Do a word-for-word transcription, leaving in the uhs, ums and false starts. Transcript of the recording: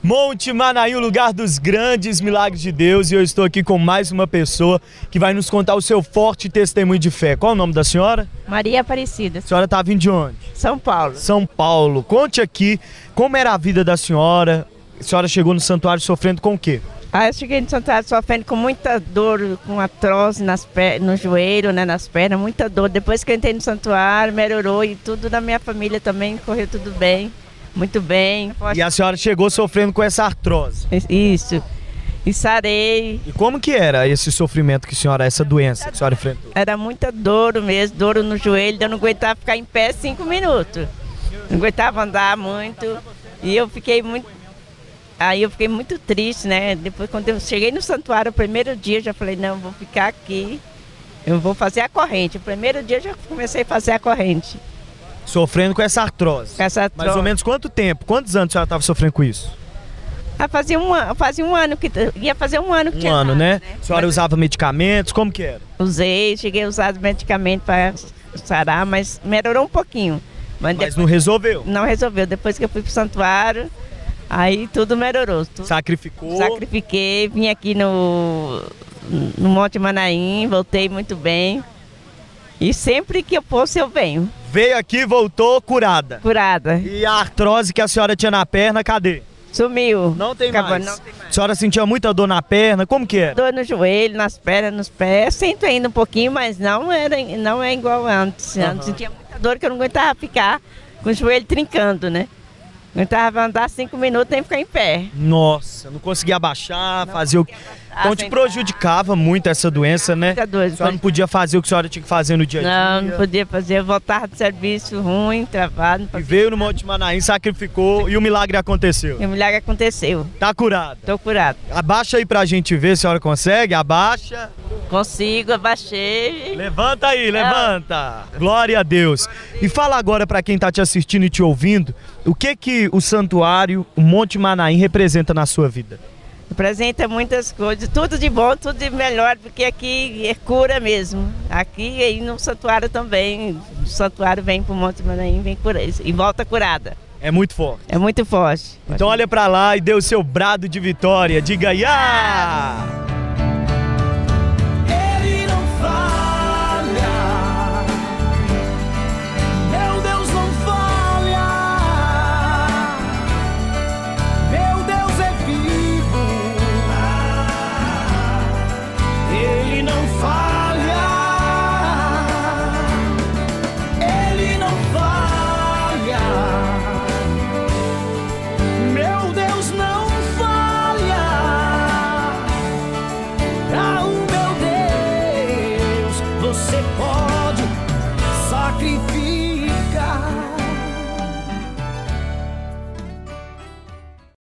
Monte Manaim, o lugar dos grandes milagres de Deus, e eu estou aqui com mais uma pessoa que vai nos contar o seu forte testemunho de fé. Qual é o nome da senhora? Maria Aparecida. A senhora está vindo de onde? São Paulo. São Paulo. Conte aqui como era a vida da senhora. A senhora chegou no santuário sofrendo com o quê? Ah, eu cheguei no santuário sofrendo com muita dor, com artrose nas per... no joelho, né, nas pernas, muita dor. Depois que eu entrei no santuário, melhorou e tudo na minha família também correu tudo bem. Muito bem. E a senhora chegou sofrendo com essa artrose? Isso. E sarei. E como que era esse sofrimento que a senhora, essa doença que a senhora enfrentou? Era muita dor mesmo, dor no joelho, eu não aguentava ficar em pé cinco minutos. Não aguentava andar muito. E eu fiquei muito... Aí eu fiquei muito triste, né? Depois, quando eu cheguei no santuário, o primeiro dia, eu já falei, não, eu vou ficar aqui. Eu vou fazer a corrente. O primeiro dia eu já comecei a fazer a corrente. Sofrendo com essa artrose. Com essa artrose. Mais ou menos quanto tempo? Quantos anos a senhora estava sofrendo com isso? Ah, fazia, um, fazia um ano que... Ia fazer um ano que Um tinha ano, dado, né? né? A senhora Mas usava medicamentos? Como que era? usei, cheguei a usar os medicamentos para sarar, mas melhorou um pouquinho. Mas, Mas depois, não resolveu? não resolveu. Depois que eu fui pro santuário, aí tudo melhorou. Tudo, Sacrificou? sacrifiquei, vim aqui no, no Monte Manaim, voltei muito bem. E sempre que eu posso eu venho. Veio aqui, voltou curada. Curada. E a artrose que a senhora tinha na perna, cadê? Sumiu. Não tem Acabou, mais. não tem mais. A senhora sentia muita dor na perna? Como que era? Dor no joelho, nas pernas, nos pés. Sinto ainda um pouquinho, mas não, era, não é igual antes. Uhum. Antes sentia muita dor que eu não aguentava ficar com o joelho trincando, né? Não aguentava andar cinco minutos nem ficar em pé. Nossa, não conseguia abaixar, fazer o... Então te sentar. prejudicava muito essa doença, né? Muita dor. A senhora não podia fazer o que a senhora tinha que fazer no dia a dia. Não, não podia fazer. Eu voltava do serviço ruim, travado. Não E fazia. veio no Monte Manaim, sacrificou e o milagre aconteceu. E o milagre aconteceu. Tá curada. Estou curado. Abaixa aí pra gente ver se a senhora consegue. Abaixa. Consigo, abaixei. Levanta aí, levanta. Glória a Deus. E fala agora pra quem tá te assistindo e te ouvindo, o que que o santuário, o Monte Manaim representa na sua vida? Apresenta muitas coisas, tudo de bom, tudo de melhor, porque aqui é cura mesmo. Aqui e no santuário também. O santuário vem pro Monte Manaim, vem cura, e volta curada. É muito forte. É muito forte. Então olha pra lá e dê o seu brado de vitória. Diga aí, ah!